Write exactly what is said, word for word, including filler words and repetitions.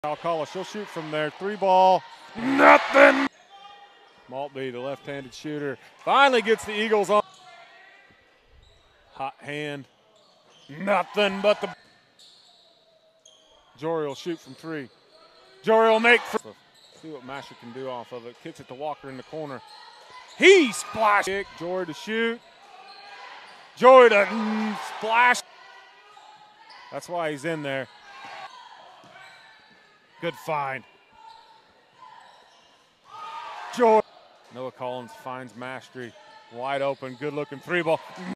Alcala, she'll shoot from there. Three ball, nothing. Maltby, the left-handed shooter, finally gets the Eagles on. Hot hand, nothing but the. Jory will shoot from three. Jory will make. See what Masher can do off of it. Kicks it to Walker in the corner. He splashed. Jory to shoot. Jory to mm, splash. That's why he's in there. Good find. Jory. Noah Collins finds Mastery. Wide open, good looking three ball.